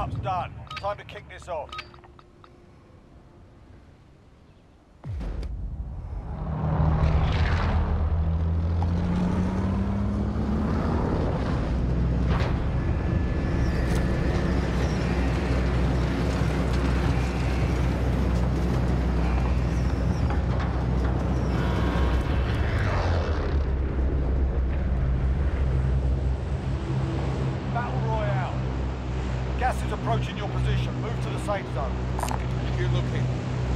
Warm-up's done. Time to kick this off. Gas is approaching your position. Move to the safe zone. You're looking.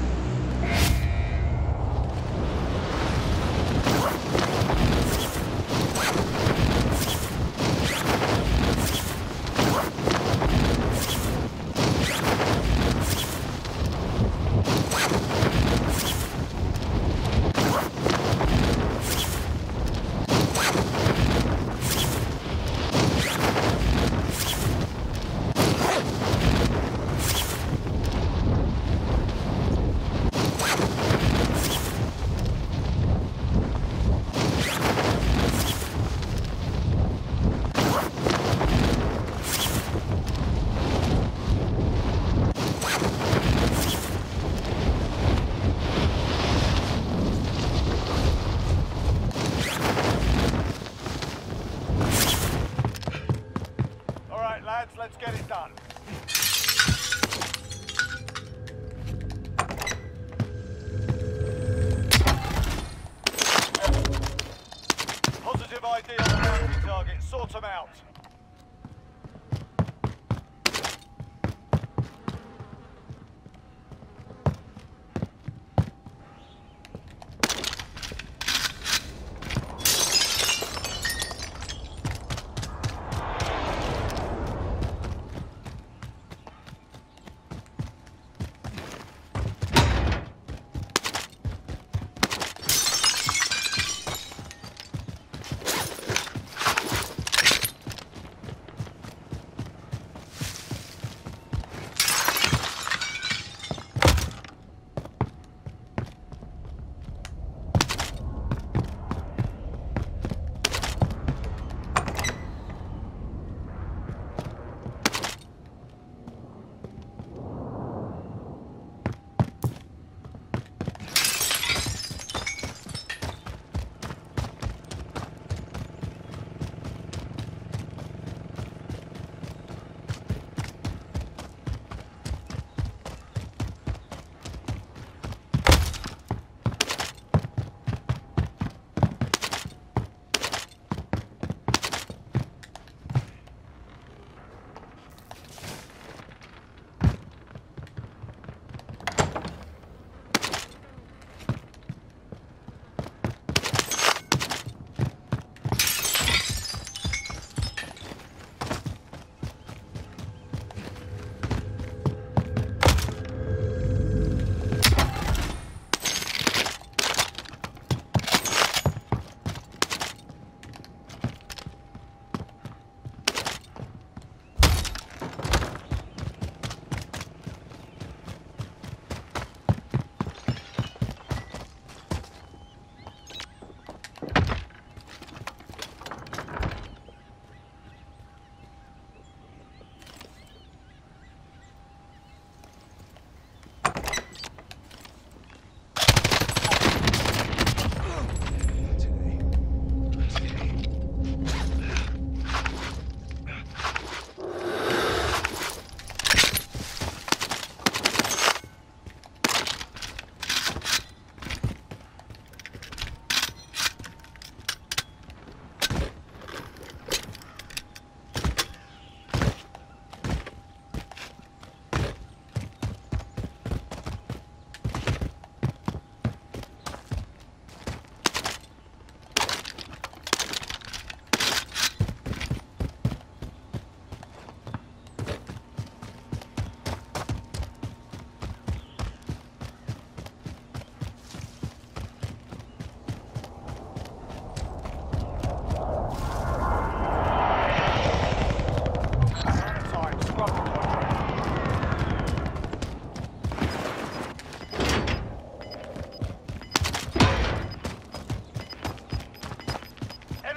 Let's get it done. Positive ID on the bounty target. Sort them out.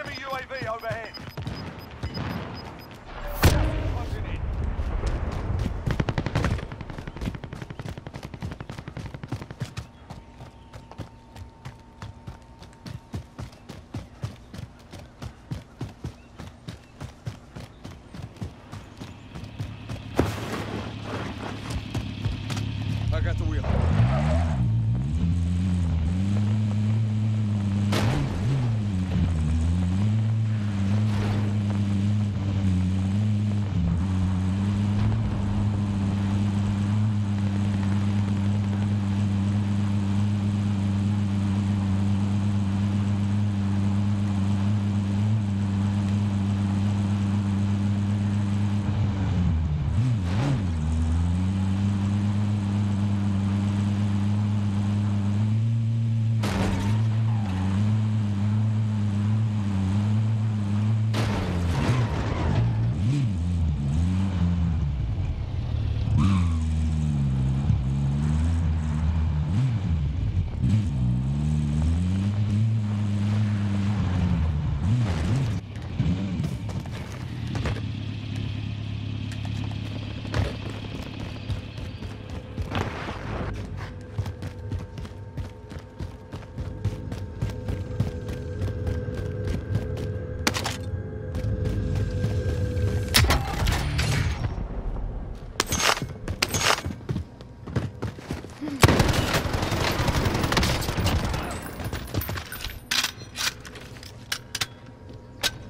overhead. Closing in.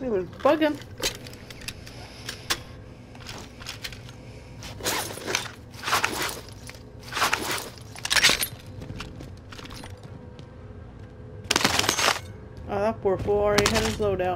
He was bugging. Oh, that poor fool already had his loadout.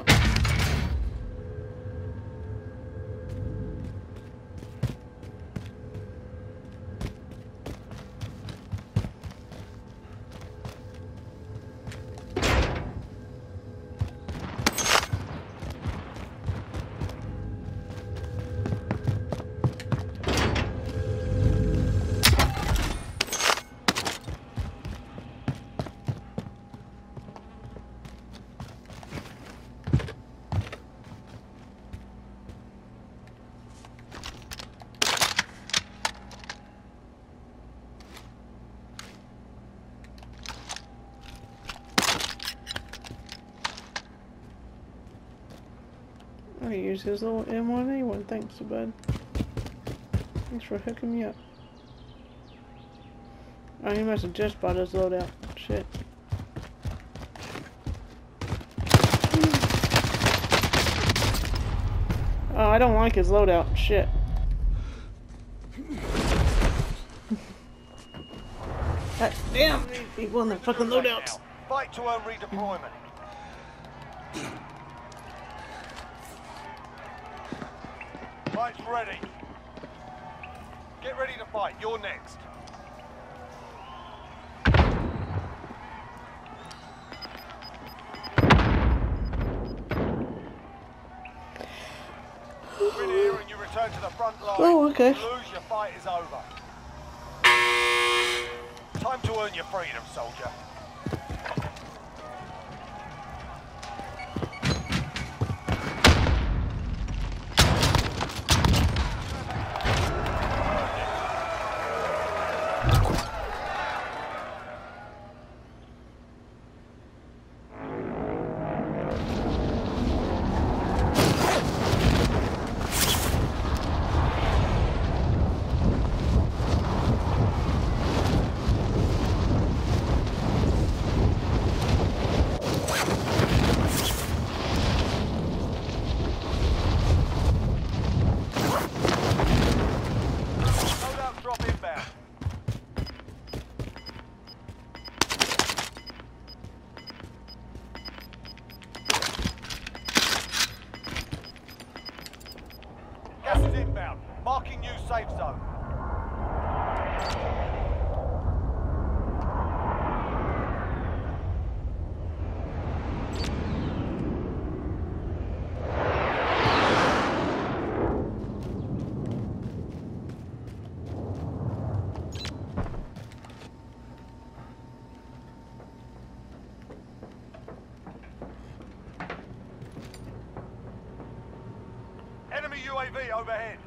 I can use his little M1A1, thanks, bud. Thanks for hooking me up. Oh, he must have just bought his loadout. Shit. Oh, I don't like his loadout. Shit. God damn, these people in their fucking loadouts. Fight to earn redeployment. Fight's ready. Get ready to fight. You're next. Win here and you return to the front line. Oh, okay. If you lose, your fight is over. Time to earn your freedom, soldier. Gas is inbound. Marking new safe zone. Enemy UAV overhead.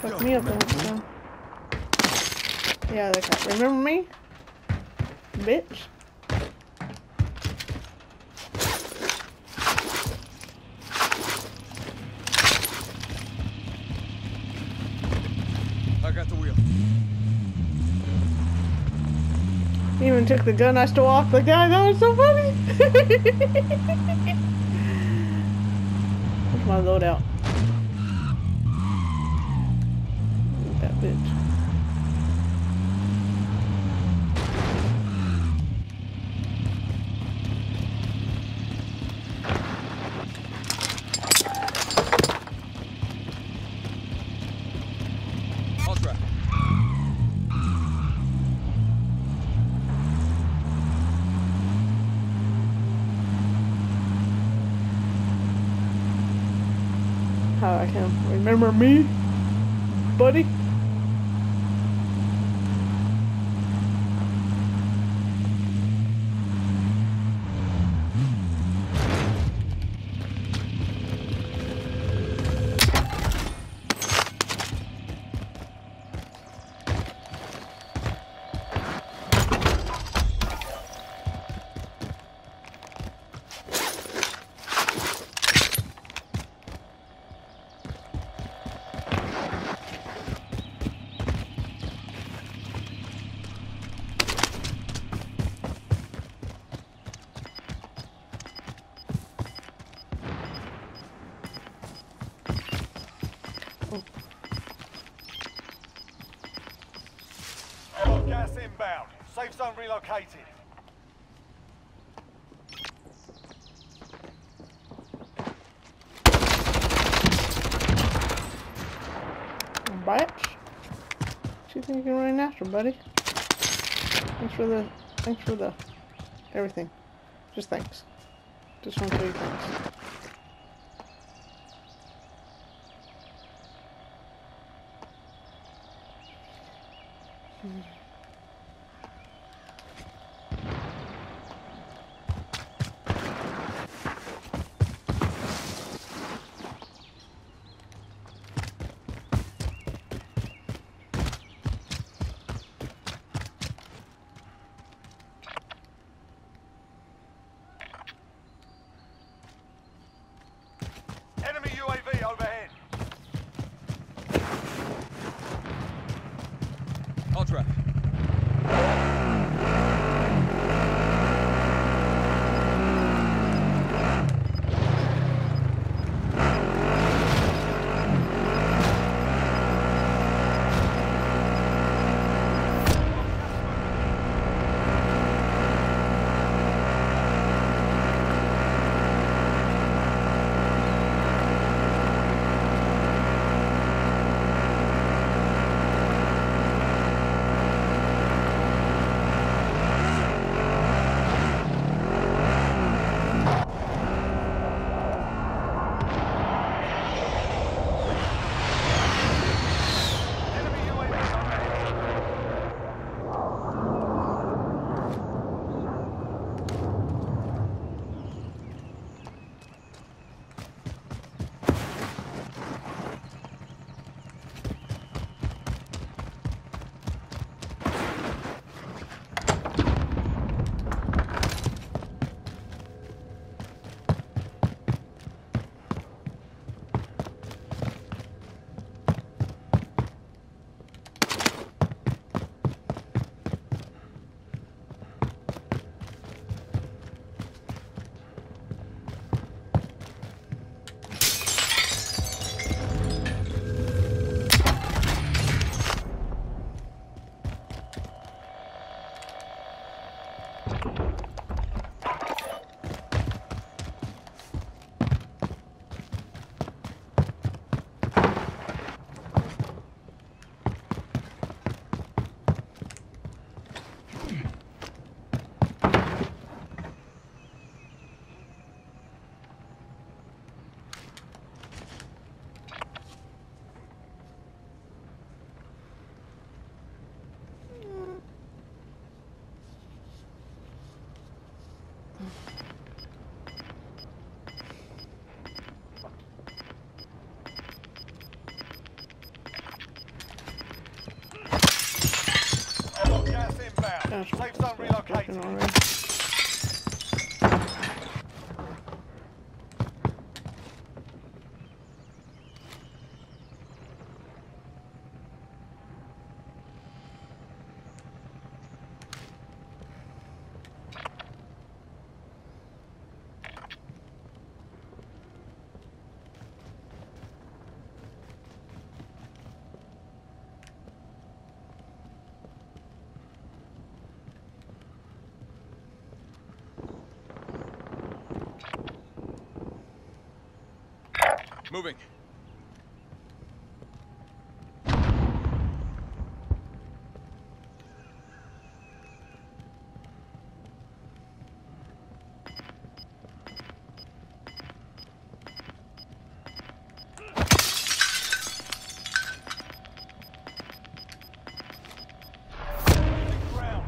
Fuck me up the next time. Yeah, that guy. Remember me? Bitch. I got the wheel. He even took the gun I stole off the guy. That was so funny. Where's my loadout? That bitch. I'll try. How I can remember me, buddy? Got gas inbound. Safe zone relocated. Bitch. What you think you're running after, buddy? Thanks for the everything. Just thanks. Just want to tell you thanks. Enemy UAV overhead. I'll try. Gosh, Safe zone stop relocated. fucking already. Moving. Ground.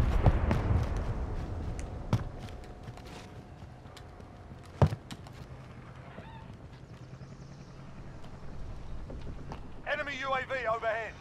Enemy UAV overhead.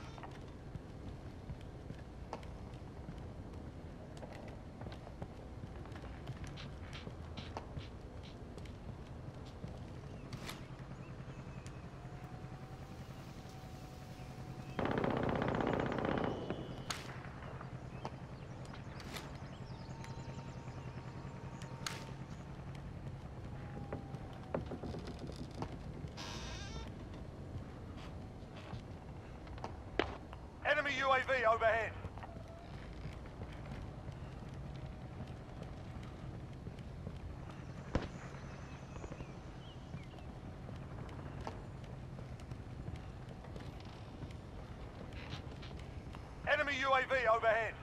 Enemy UAV overhead. Enemy UAV overhead.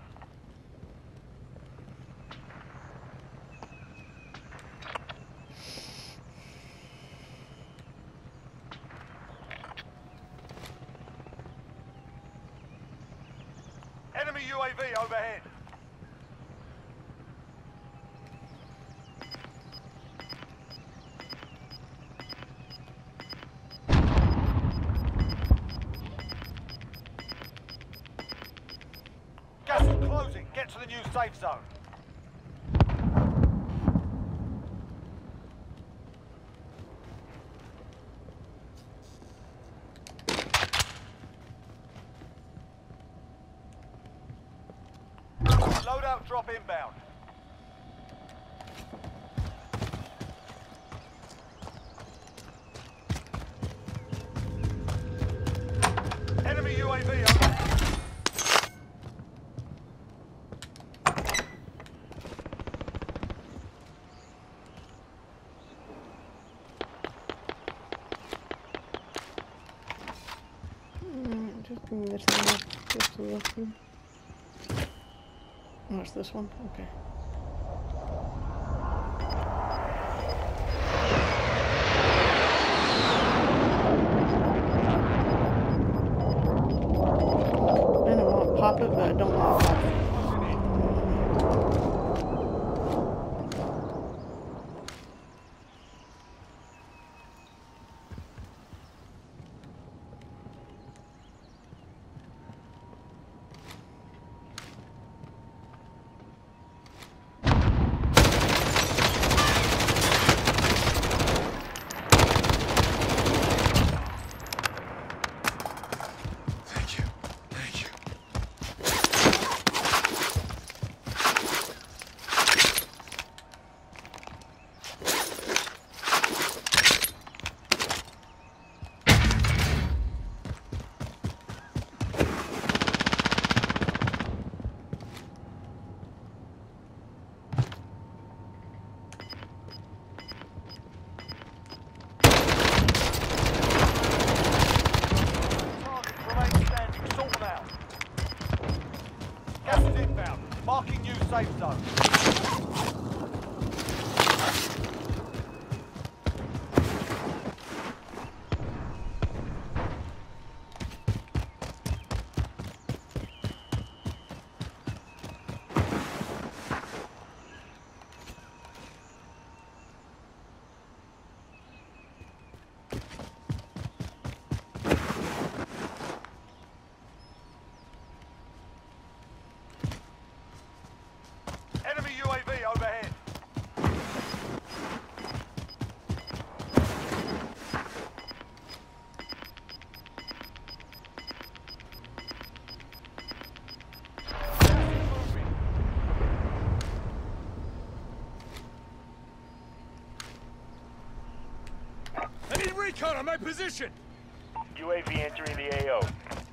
Enemy UAV overhead. Gas is closing. Get to the new safe zone. Loadout drop inbound. Enemy UAV overhead. Just give me this one. Just to look through. Oh, it's this one? Okay. I don't want to pop it, but I don't want to pop it. Marking new safe zone. Recon on my position! UAV entering the AO.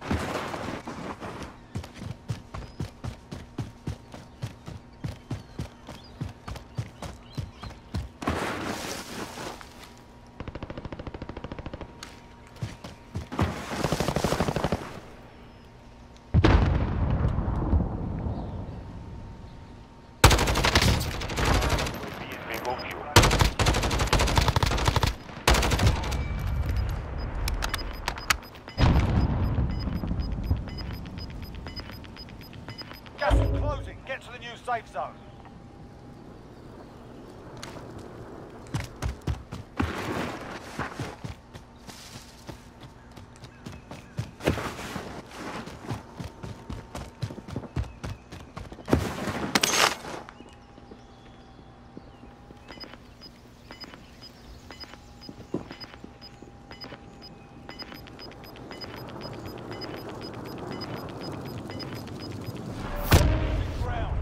Gas is closing. Get to the new safe zone. Ground.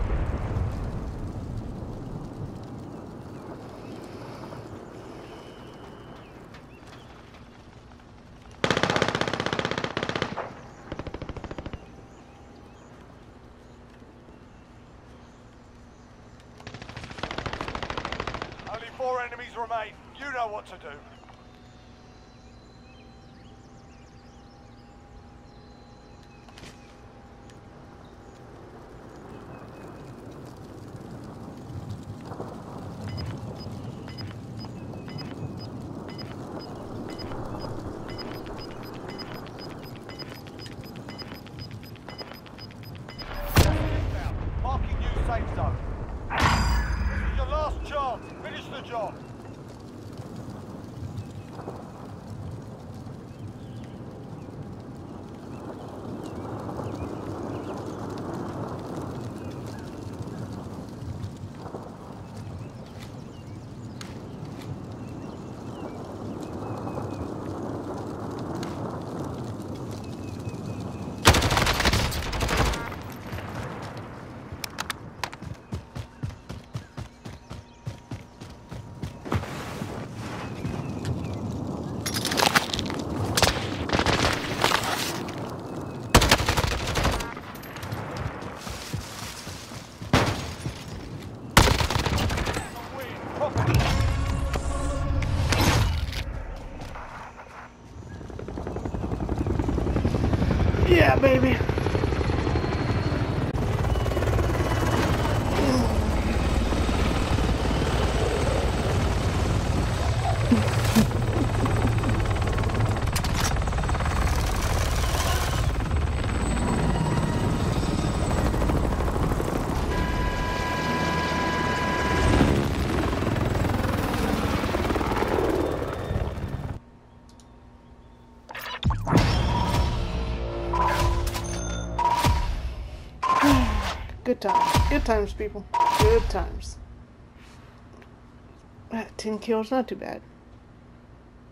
Only 4 enemies remain. You know what to do. Inbound. Marking new safe zone. This is your last chance. Finish the job. Yeah, baby. Good times. Good times, people. Good times. 10 kills, not too bad.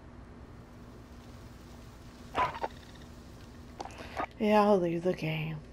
Yeah, I'll leave the game.